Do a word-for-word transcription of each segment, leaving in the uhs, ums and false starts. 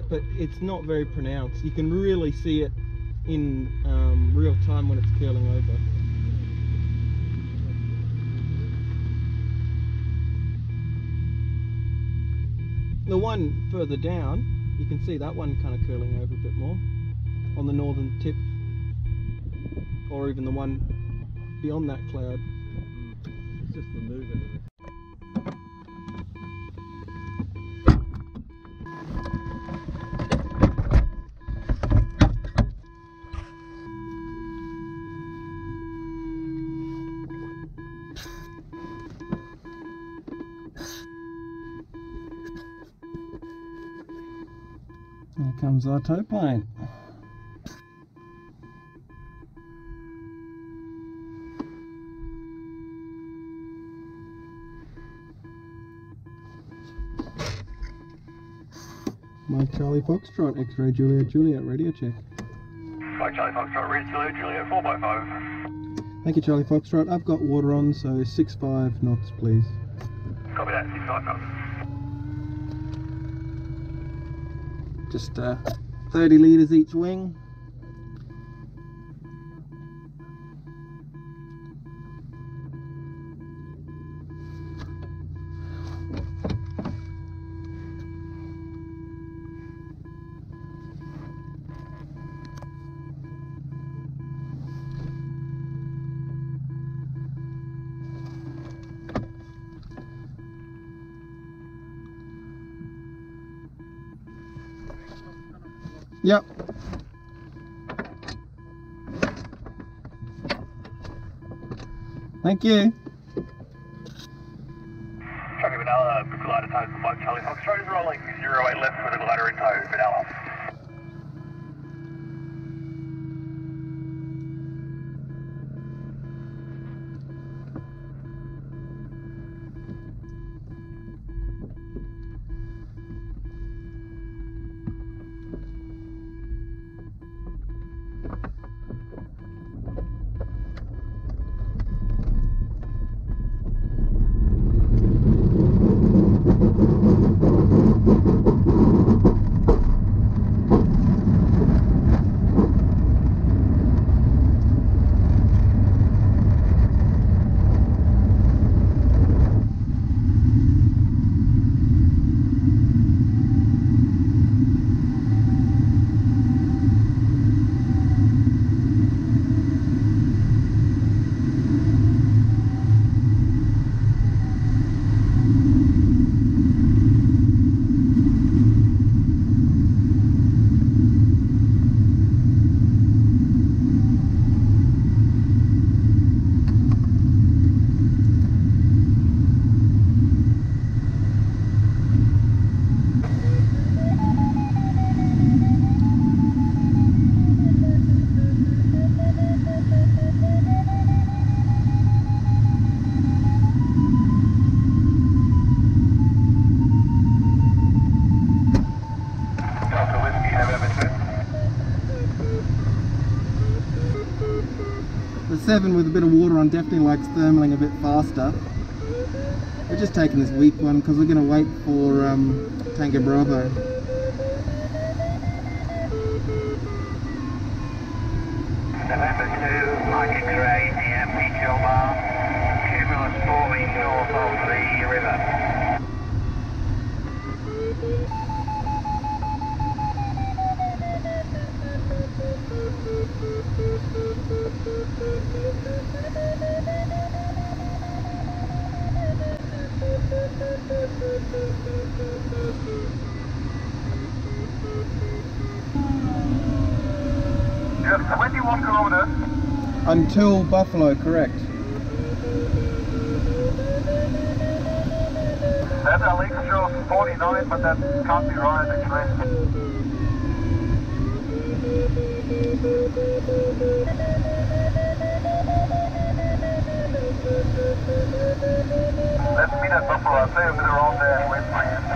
but it's not very pronounced. You can really see it in um, real time when it's curling over. The one further down, you can see that one kind of curling over a bit more on the northern tip, or even the one beyond that cloud. Mm. It's just the movement of it. Here comes our tow plane. Mike Charlie Foxtrot, X-ray Juliet Juliet, radio check. Mike Charlie Foxtrot, radio Juliet Juliet, four by five. Thank you, Charlie Foxtrot. I've got water on, so six five knots, please. Copy that, six five knots. Just uh, thirty litres each wing. Yep. Thank you. Traffic Benalla, good glider tow for Mike Charlie Foxtrot is rolling zero eight left with a glider in tow, Benalla. The seven with a bit of water on definitely likes thermaling a bit faster. We're just taking this weak one because we're going to wait for um, Tango Bravo. November two, Mike X-ray, D M P Kilbar, cumulus forming north of the river. Yes, twenty-one kilometers. Until Buffalo, correct. That L X shows forty-nine, but that can't be right actually. Let's meet at Buffalo. I'll say a bit around there and wait for you.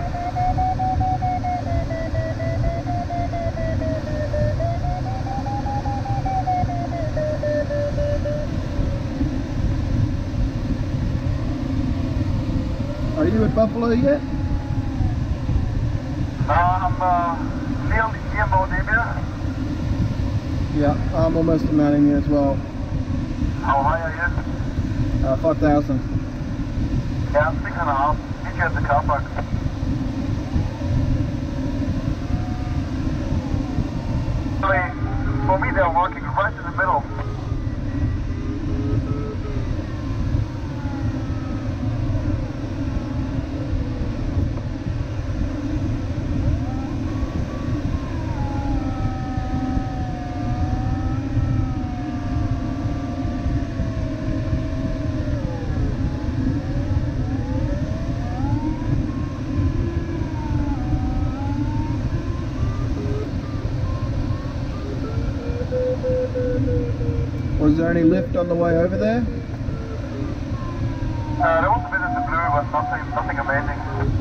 Are you at Buffalo yet? Uh, I'm uh, Yeah, I'm almost mounting you as well. How high are you? Uh, five thousand. Yeah, six and a half. Meet you at the car park. For me, they're working right in the middle. Was there any lift on the way over there? Uh, there was a bit in the blue, but nothing, nothing amazing.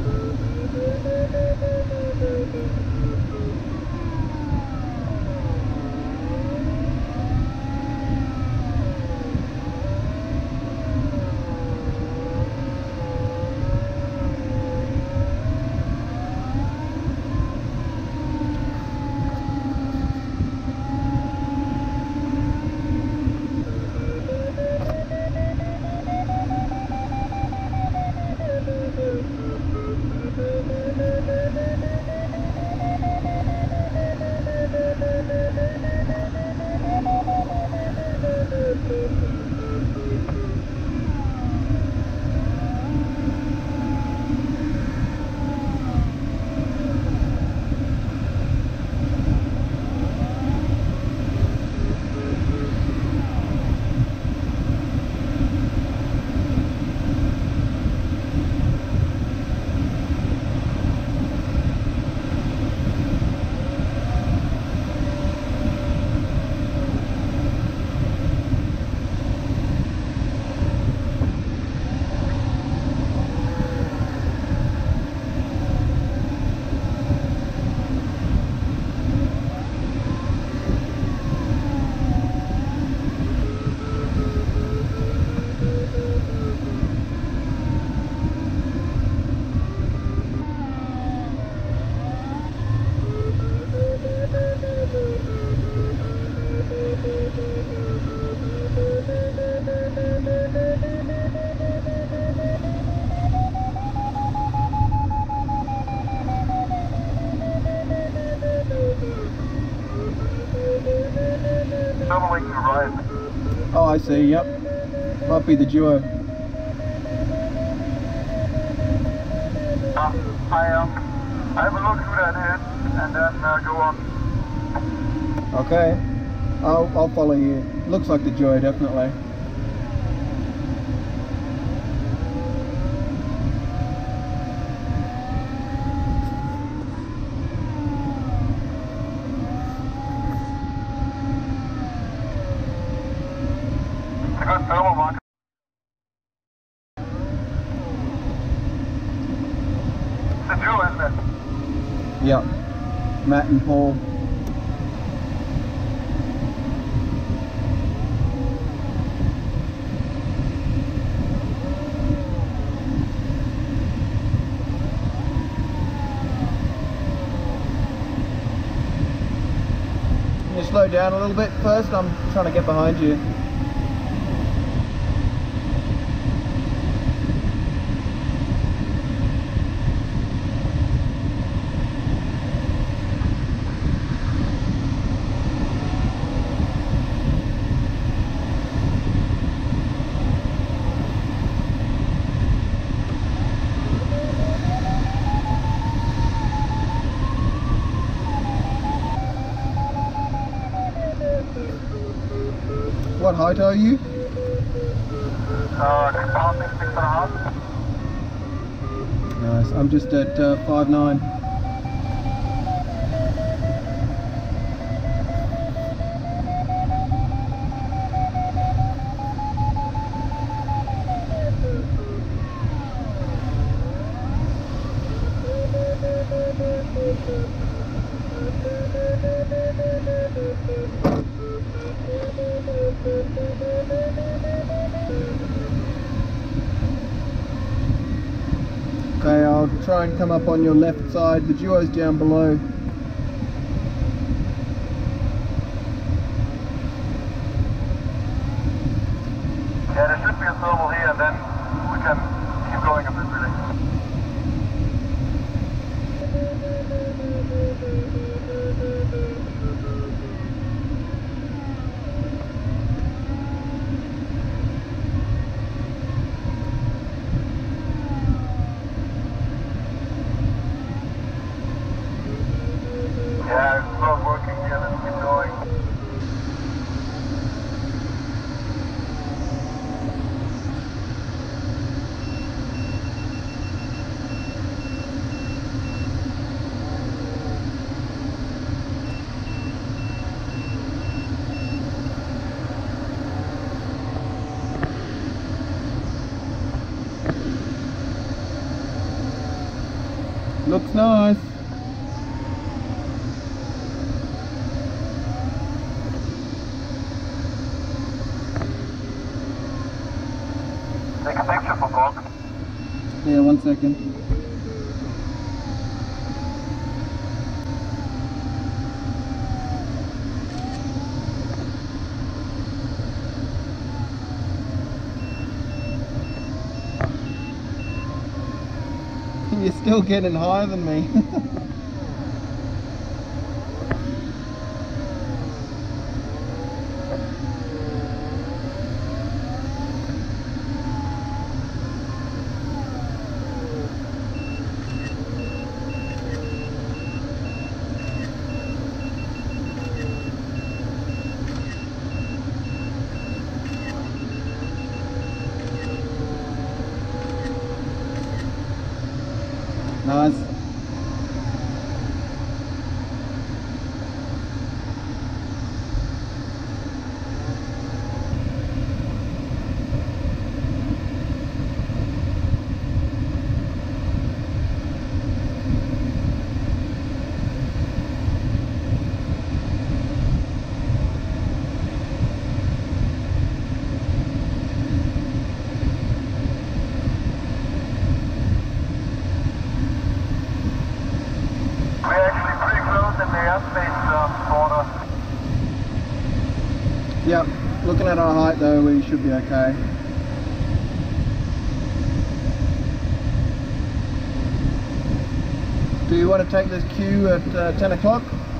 Doubling to right. Oh, I see, yep. Might be the duo. Uh, I, um, I have a look who that is, and then uh, go on. Okay. I'll, I'll follow you. Looks like the duo, definitely. It's a good thermal mark. It's a duo, isn't it? Yep. Matt and Paul. Can you slow down a little bit first? I'm trying to get behind you. What height are you? Uh, passing six and a half. Nice. I'm just at uh, five nine. Okay, I'll try and come up on your left side. The duo's down below. Looks nice. Take a picture for Gog. Yeah, one second. You're still getting higher than me. Nice. Yep, looking at our height though, we should be okay. Do you want to take this cue at uh, ten o'clock?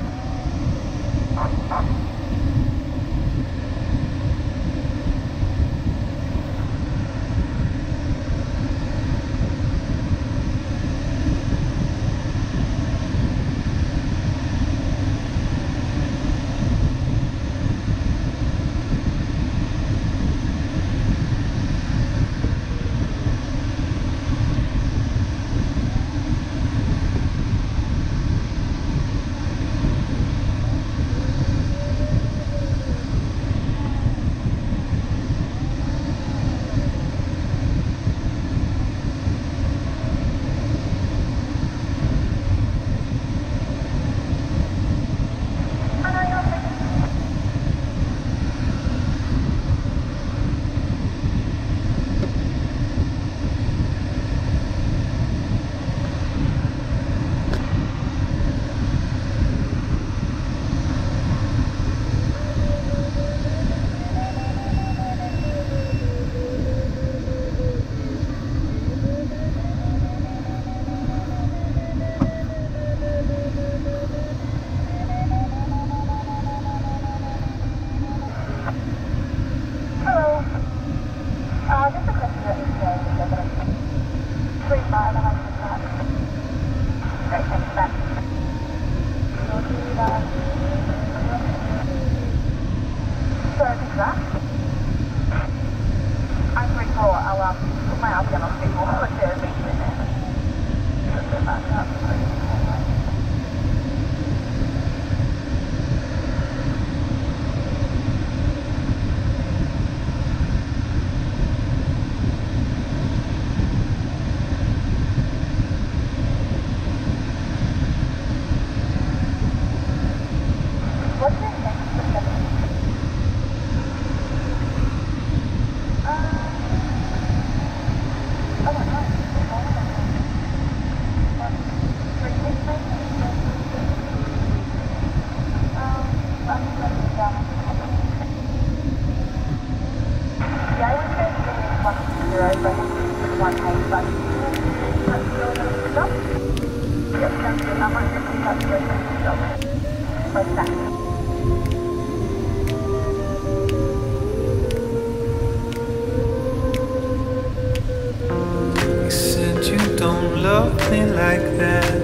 You said you don't love me like that.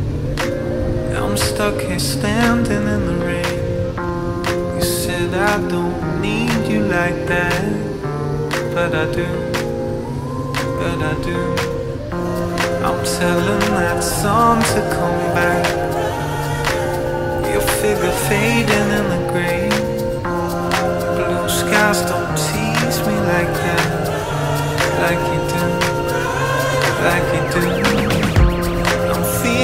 I'm stuck here standing in the rain. You said I don't need you like that, but I do, but I do. I'm telling that sun to come back. Your figure fading in the gray. Blue skies don't tease me like that, like you do, like you do. I'm feeling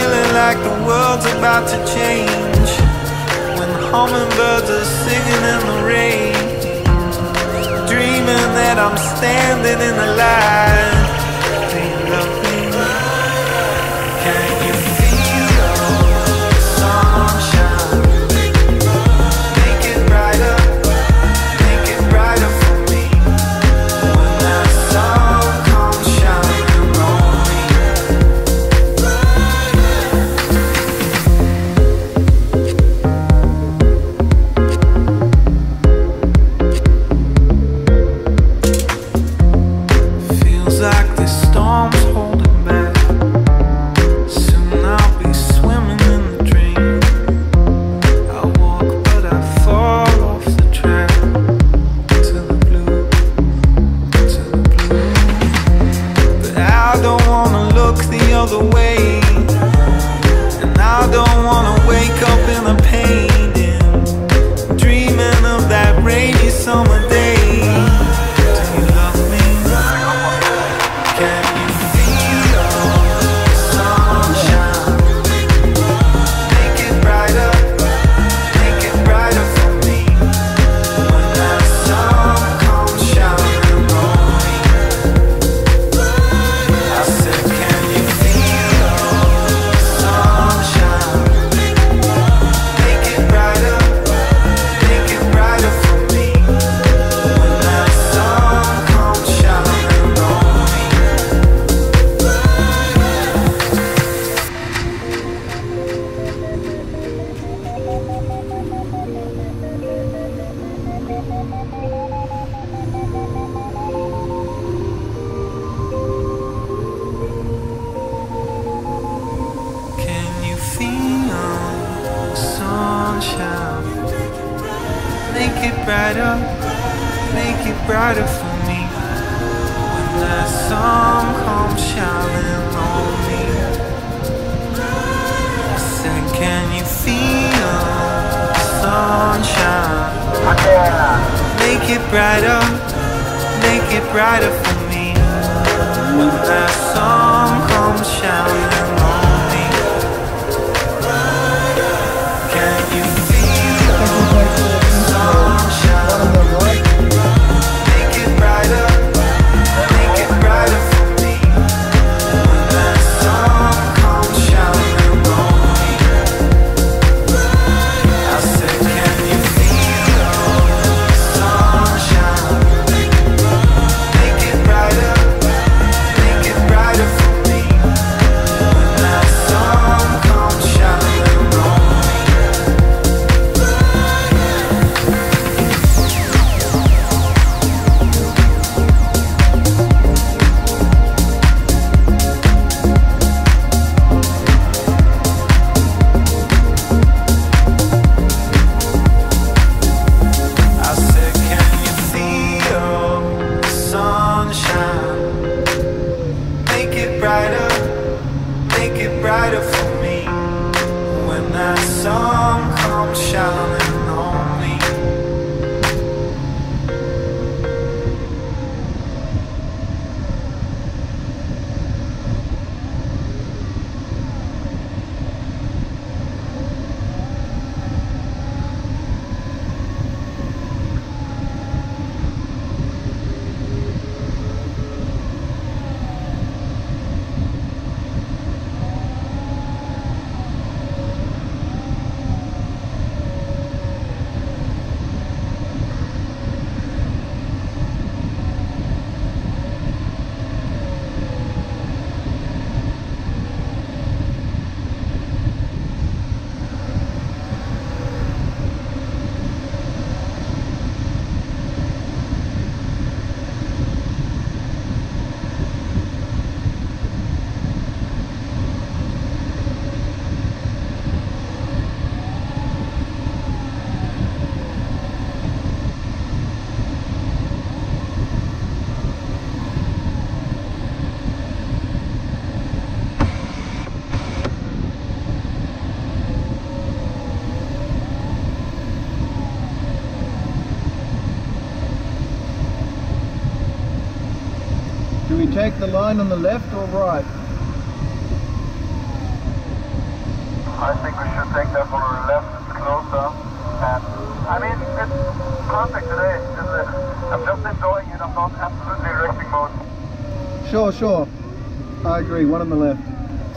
world's about to change, when hummingbirds are singing in the rain, dreaming that I'm standing in the light. Do you love me? Can you feel the sunshine? Make it brighter, make it brighter for me. When that sun comes shining on me. Feels like this storm's holding back. Soon I'll be swimming in the dream. I walk but I fall off the track. To the blue, to the blue. But I don't wanna look the other way, and I don't wanna wake up in a painting, dreaming of that rainy summer day. Do you love me? Can you feel the sunshine? Make it brighter, make it brighter for me. When that sun comes shining on me. I said, can you feel the sunshine? Make it brighter, make it brighter for me. When that sun comes shining on me. Can you feel the sunshine? Make it brighter, make it brighter for me. When that sun comes shining on me. I said, can you feel the sunshine? Make it brighter, make it brighter for me. When that sun comes shining on me. Can you feel the sunshine? Make it brighter, make it brighter for me. When that sun comes shining on me. I said, can you feel the sunshine? Make it brighter, make it brighter for me. When that sun comes shining on me. I said, can you feel the sunshine? Make it brighter, make it brighter for me. When that sun comes shining on me. Do we take the line on the left or right? I think we should take that one on the left, it's closer. And I mean, it's perfect today, isn't it? I'm just enjoying it, I'm not absolutely racing mode. Sure, sure. I agree, one on the left.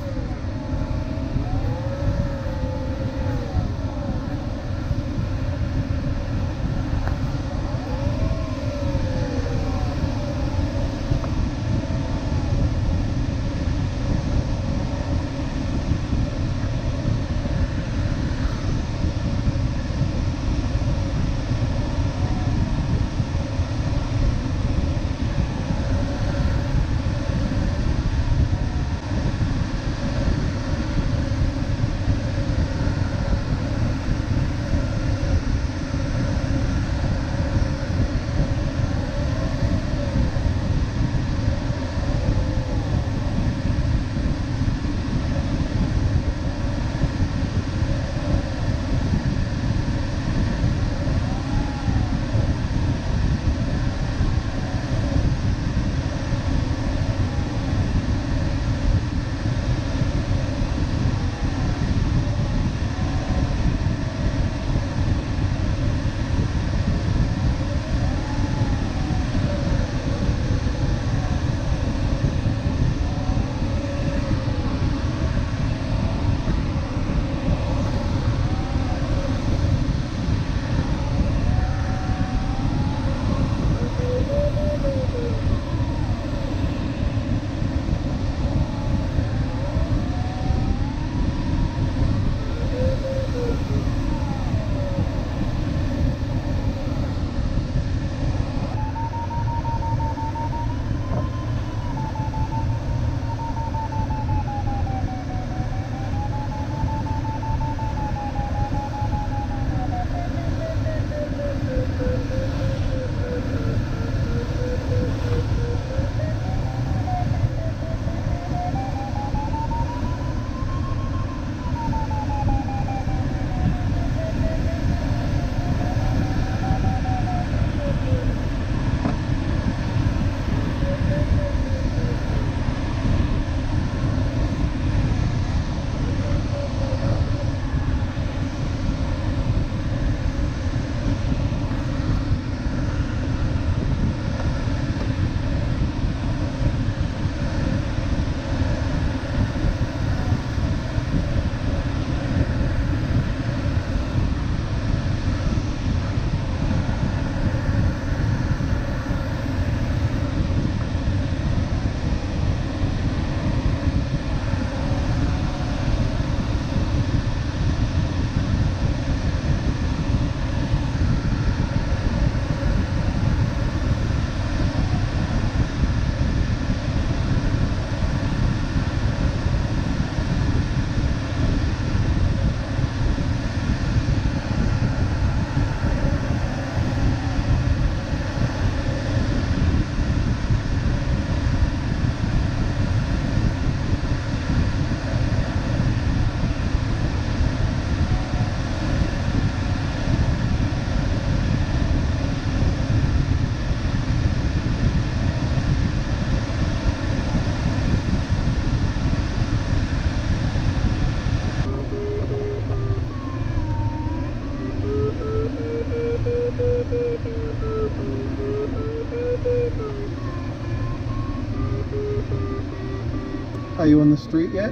Are you on the street yet?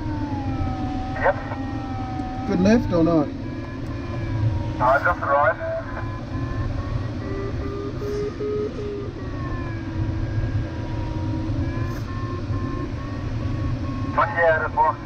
Yep. Good left or not? I just arrived. But yeah, that was.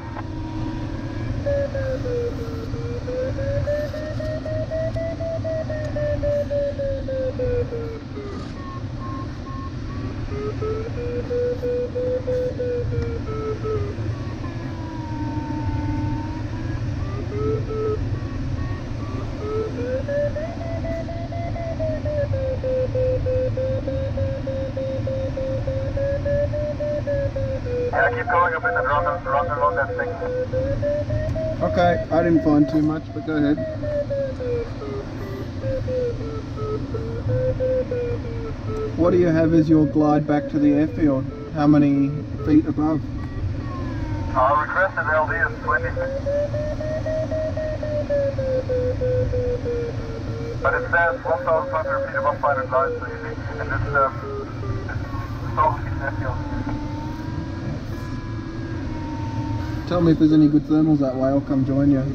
Yeah, keep going a bit and run, run along that thing. Okay, I didn't find too much, but go ahead. What do you have as your glide back to the airfield? How many feet above? Our requested L D is twenty. But it says one thousand five hundred feet above final line, so you see, and it's, um, it's totally natural. Tell me if there's any good thermals that way, I'll come join you.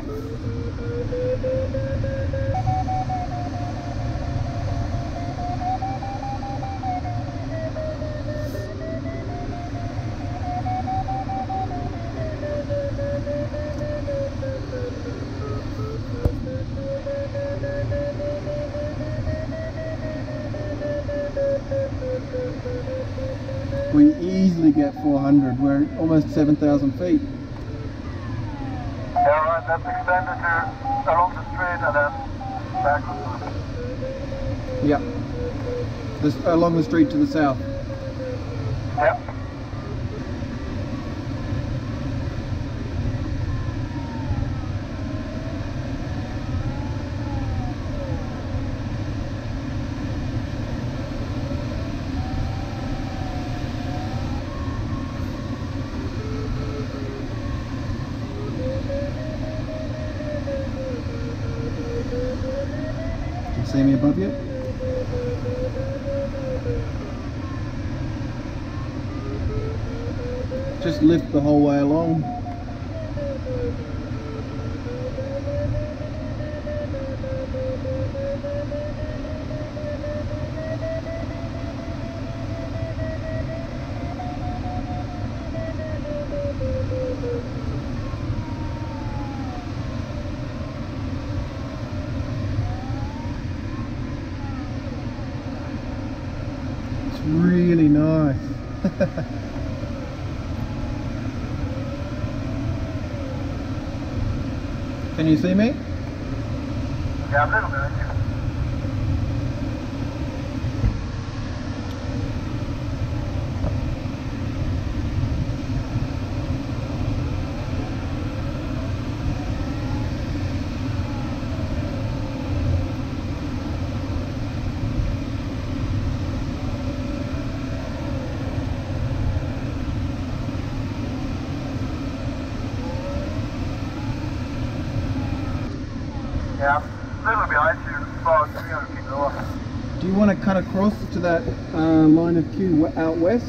We easily get four hundred, we're at almost seven thousand feet. Yeah, right, that's extended to along the street and then backwards. Yep. This, along the street to the south. Yep. See me above you? Just lift the whole way along. Really nice. Can you see me? Yeah, a little bit. Yeah. Yeah, a little behind you, about three hundred feet lower. Do you want to cut across to that uh, line of queue out west?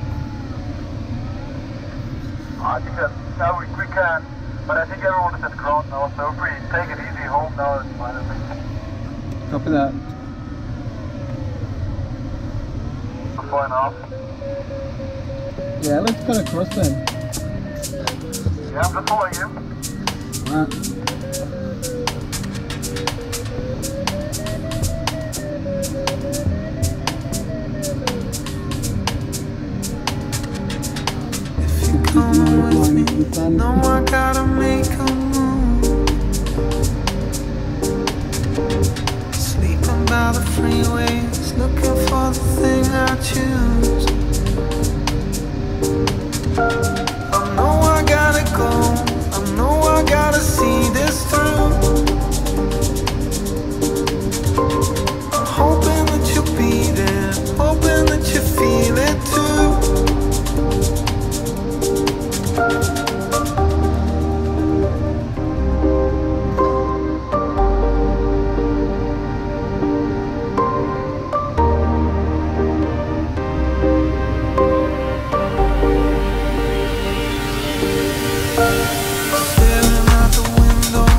I think that now we, we can, but I think everyone is at ground now, so if we take it easy home now, it's fine. I think. Copy that. Four and a half. Yeah, let's cut across then. Yeah, I'm just following you. Alright. Come with me, no, I gotta make a move. Sleeping by the freeways, looking for the thing I choose. I know I gotta go, I know I gotta see this through. I'm hoping that you'll be there, hoping that you feel it too. Staring out the window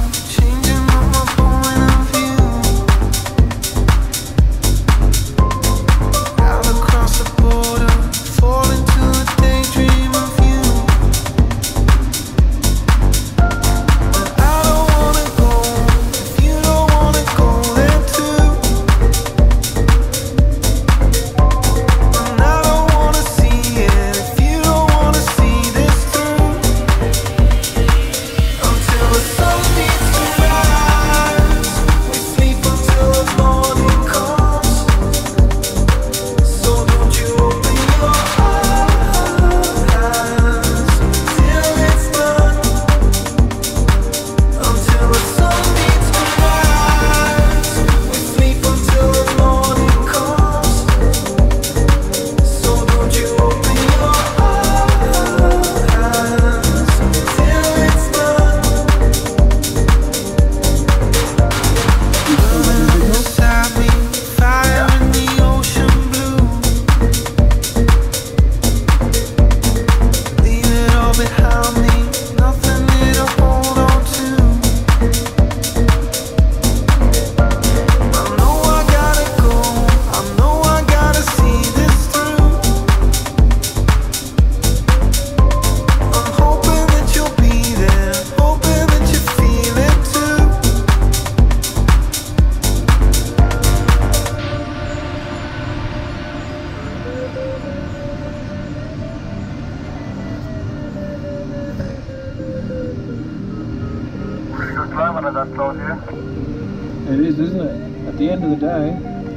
climb when it's that close here. It is, isn't it? At the end of the day.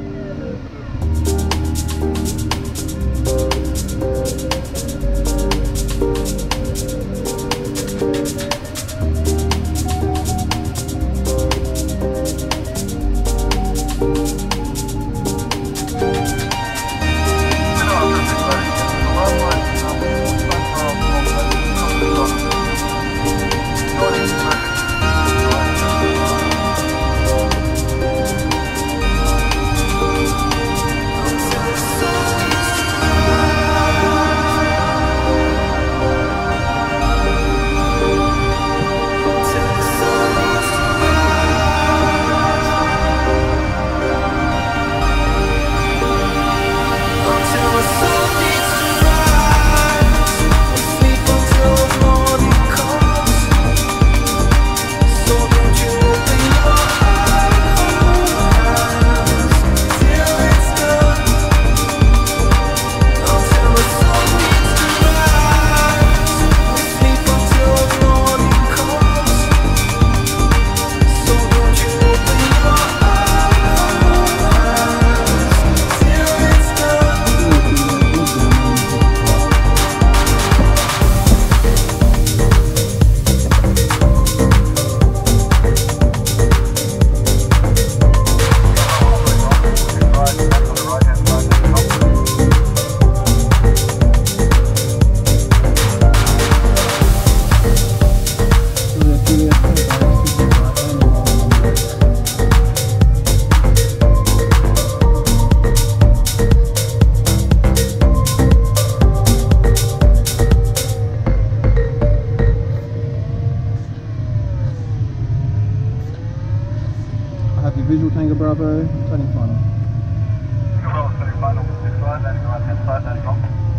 Visual Tango Bravo, turning final. Tango Bravo, turning final, six line, landing right hand side, landing long.